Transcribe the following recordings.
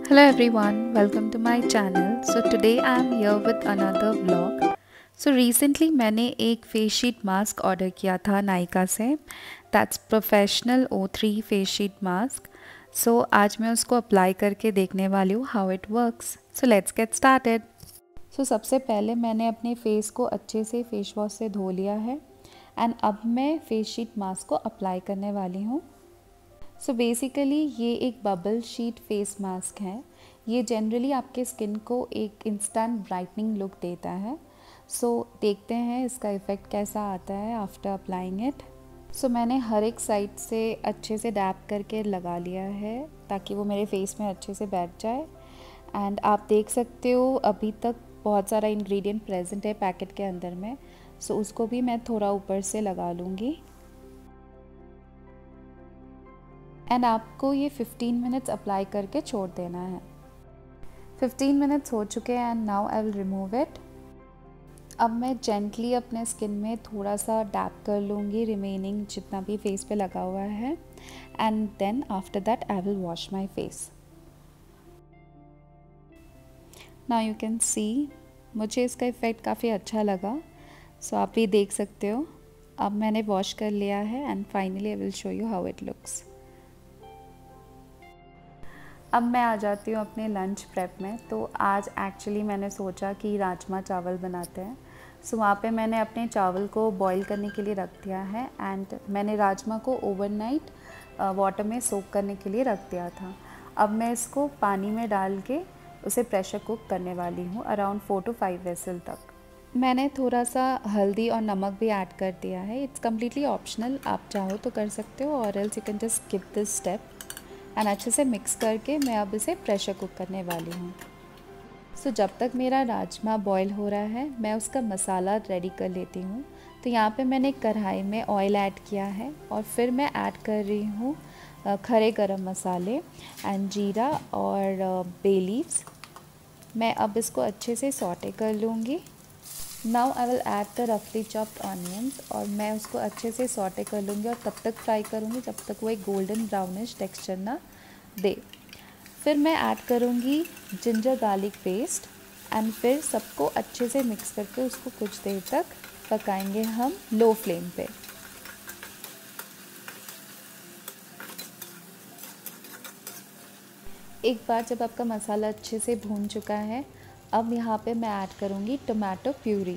Hello everyone, welcome to my channel. So today I am here with another vlog. So recently मैंने एक face sheet mask order किया था नायका से. That's professional O3 face sheet mask. So आज मैं उसको apply करके देखने वाली हूँ how it works. So let's get started. So सबसे पहले मैंने अपने फेस को अच्छे से फेस वॉश से धो लिया है एंड अब मैं फेस शीट मास्क को अप्लाई करने वाली हूँ. सो बेसिकली ये एक बबल शीट फेस मास्क है. ये जनरली आपके स्किन को एक इंस्टेंट ब्राइटनिंग लुक देता है. सो देखते हैं इसका इफ़ेक्ट कैसा आता है आफ्टर अप्लाइंग इट. सो मैंने हर एक साइड से अच्छे से डैप करके लगा लिया है ताकि वो मेरे फेस में अच्छे से बैठ जाए. एंड आप देख सकते हो अभी तक बहुत सारा इंग्रेडिएंट प्रेजेंट है पैकेट के अंदर में. सो उसको भी मैं थोड़ा ऊपर से लगा लूँगी. एंड आपको ये 15 मिनट्स अप्लाई करके छोड़ देना है. 15 मिनट्स हो चुके हैं and now I will remove it. अब मैं जेंटली अपने स्किन में थोड़ा सा डैप कर लूँगी रिमेनिंग जितना भी फेस पे लगा हुआ है and then after that I will wash my face. Now you can see मुझे इसका इफ़ेक्ट काफ़ी अच्छा लगा. सो आप भी देख सकते हो. अब मैंने वॉश कर लिया है and finally I will show you how it looks. अब मैं आ जाती हूँ अपने लंच प्रेप में. तो आज एक्चुअली मैंने सोचा कि राजमा चावल बनाते हैं. सो वहाँ पे मैंने अपने चावल को बॉईल करने के लिए रख दिया है एंड मैंने राजमा को ओवरनाइट वाटर में सोक करने के लिए रख दिया था. अब मैं इसको पानी में डाल के उसे प्रेशर कुक करने वाली हूँ अराउंड 4 to 5 विसल तक. मैंने थोड़ा सा हल्दी और नमक भी ऐड कर दिया है. इट्स कम्प्लीटली ऑप्शनल, आप चाहो तो कर सकते हो और else you can just skip this step. And अच्छे से मिक्स करके मैं अब इसे प्रेशर कुक करने वाली हूँ. सो जब तक मेरा राजमा बॉईल हो रहा है मैं उसका मसाला रेडी कर लेती हूँ. तो यहाँ पे मैंने कढ़ाई में ऑयल ऐड किया है और फिर मैं ऐड कर रही हूँ खड़े गरम मसाले एंड जीरा और बे लीव्स. मैं अब इसको अच्छे से सॉटे कर लूँगी. Now I will add the रफली चॉप्ड ऑनियंस और मैं उसको अच्छे से सॉटे कर लूँगी और तब तक फ्राई करूँगी जब तक वो एक गोल्डन ब्राउनिश टेक्सचर ना दे. फिर मैं ऐड करूँगी जिंजर गार्लिक पेस्ट एंड फिर सबको अच्छे से मिक्स करके उसको कुछ देर तक पकाएंगे हम लो फ्लेम पे. एक बार जब आपका मसाला अच्छे से भून चुका है अब यहाँ पे मैं ऐड करूँगी टमाटो प्यूरी.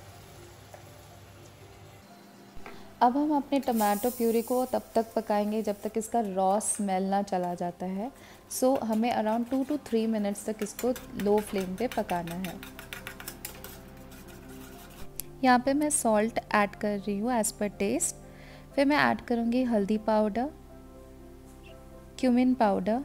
अब हम अपने टमाटो प्यूरी को तब तक पकाएंगे जब तक इसका रॉ स्मेल ना चला जाता है. सो हमें अराउंड 2 to 3 मिनट्स तक इसको लो फ्लेम पे पकाना है. यहाँ पे मैं सॉल्ट ऐड कर रही हूँ एज़ पर टेस्ट. फिर मैं ऐड करूँगी हल्दी पाउडर, क्यूमिन पाउडर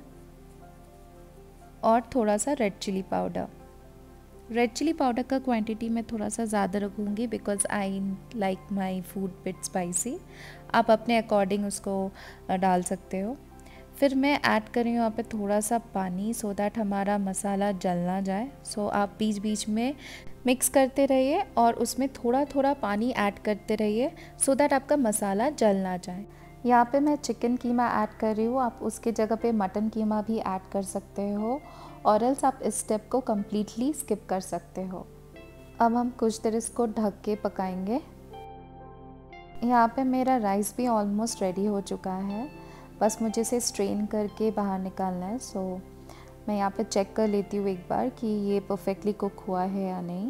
और थोड़ा सा red chilli powder. Red chilli powder का क्वांटिटी मैं थोड़ा सा ज़्यादा रखूँगी because I like my food bit spicy. आप अपने अकॉर्डिंग उसको डाल सकते हो. फिर मैं ऐड कर रही हूँ यहाँ पे थोड़ा सा पानी सो दैट हमारा मसाला जल ना जाए. सो आप बीच बीच में मिक्स करते रहिए और उसमें थोड़ा थोड़ा पानी ऐड करते रहिए सो दैट आपका मसाला जल ना जाए. यहाँ पे मैं चिकन कीमा ऐड कर रही हूँ. आप उसके जगह पे मटन कीमा भी ऐड कर सकते हो और एल्स आप इस स्टेप को कम्प्लीटली स्किप कर सकते हो. अब हम कुछ देर इसको ढक के पकाएंगे. यहाँ पे मेरा राइस भी ऑलमोस्ट रेडी हो चुका है. बस मुझे इसे स्ट्रेन करके बाहर निकालना है. सो मैं यहाँ पे चेक कर लेती हूँ एक बार कि ये परफेक्टली कुक हुआ है या नहीं.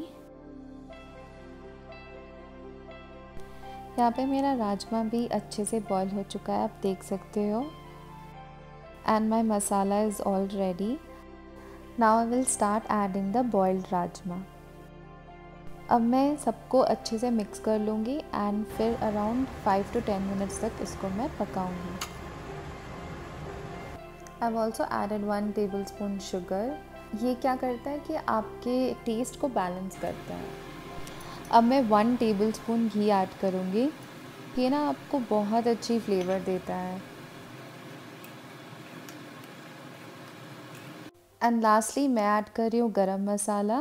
यहाँ पे मेरा राजमा भी अच्छे से बॉईल हो चुका है, आप देख सकते हो. And my masala is already. Now I will start adding the boiled rajma. अब मैं सबको अच्छे से मिक्स कर लूँगी एंड फिर अराउंड 5 to 10 मिनट्स तक इसको मैं पकाऊँगी. I have also added 1 tablespoon sugar. ये क्या करता है कि आपके टेस्ट को बैलेंस करता है. अब मैं 1 tablespoon घी ऐड करूँगी. ये ना आपको बहुत अच्छी फ्लेवर देता है. एंड लास्टली मैं ऐड कर रही हूँ garam masala.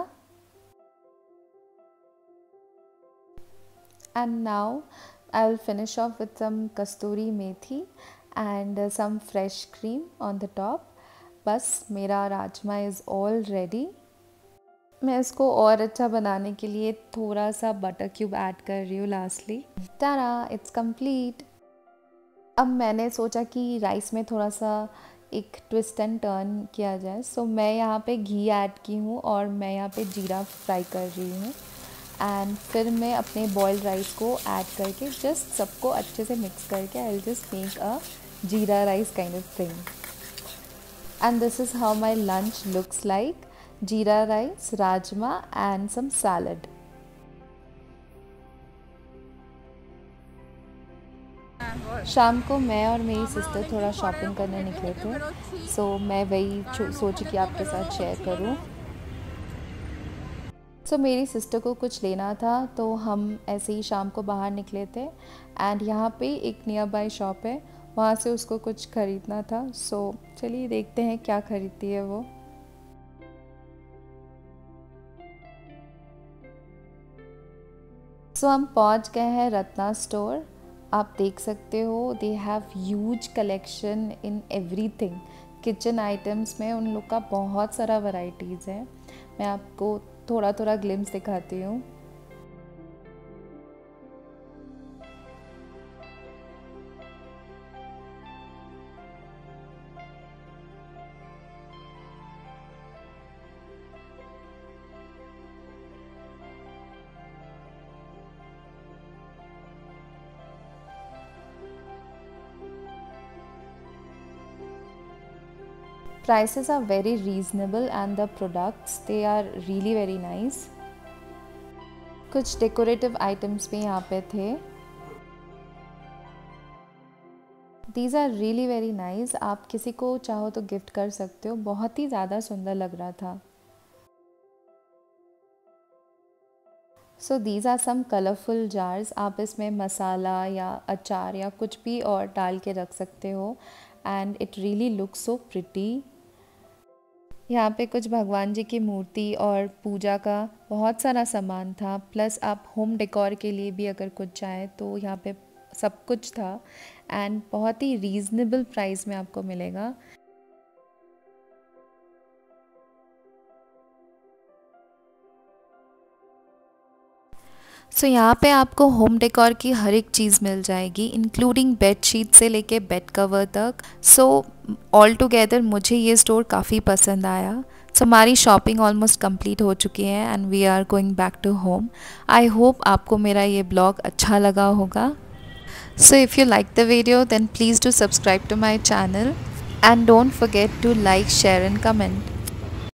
And now I will finish off with some kasturi methi and some fresh cream on the top. बस मेरा राजमा इज़ ऑल रेडी। मैं इसको और अच्छा बनाने के लिए थोड़ा सा बटर क्यूब ऐड कर रही हूँ लास्टली। Tara, it's complete. अब मैंने सोचा कि राइस में थोड़ा सा एक ट्विस्ट एंड टर्न किया जाए, सो मैं यहाँ पे घी ऐड की हूँ और मैं यहाँ पे जीरा फ्राई कर रही हूँ। एंड फिर मैं अपने बॉइल्ड राइस को ऐड करके जस्ट सबको अच्छे से मिक्स करके I will just make a jeera rice kind of thing. And this is how my lunch looks like. Jeera rice, rajma and some salad. शाम को मैं और मेरी सिस्टर थोड़ा शॉपिंग करने निकले थे, सो मैं वही सोची कि आपके साथ शेयर करूं। सो मेरी सिस्टर को कुछ लेना था तो हम ऐसे ही शाम को बाहर निकले थे एंड यहाँ पे एक नियर बाय शॉप है, वहाँ से उसको कुछ ख़रीदना था। सो चलिए देखते हैं क्या ख़रीदती है वो। सो हम पहुँच गए हैं रत्ना स्टोर। आप देख सकते हो they have huge collection in everything. Kitchen items में उन लोग का बहुत सारा वैरायटीज़ है। मैं आपको थोड़ा थोड़ा ग्लिम्स दिखाती हूँ। Prices are very reasonable and the products they are really very nice. कुछ डेकोरेटिव आइटम्स भी यहाँ पे थे। These are really very nice. आप किसी को चाहो तो गिफ्ट कर सकते हो। बहुत ही ज़्यादा सुंदर लग रहा था। So these are some colorful jars. आप इसमें मसाला या अचार या कुछ भी और डाल के रख सकते हो and it really looks so pretty. यहाँ पे कुछ भगवान जी की मूर्ति और पूजा का बहुत सारा सामान था, प्लस आप होम डेकोर के लिए भी अगर कुछ चाहें तो यहाँ पे सब कुछ था एंड बहुत ही रीज़नेबल प्राइस में आपको मिलेगा। सो यहाँ पे आपको होम डेकोर की हर एक चीज़ मिल जाएगी, इंक्लूडिंग बेड शीट से लेके बेड कवर तक। सो ऑल टुगेदर मुझे ये स्टोर काफ़ी पसंद आया। सो हमारी शॉपिंग ऑलमोस्ट कंप्लीट हो चुकी है and we are going back to home. I hope आपको मेरा ये ब्लॉग अच्छा लगा होगा। So if you like the video then please do subscribe to my channel and don't forget to like, share and comment.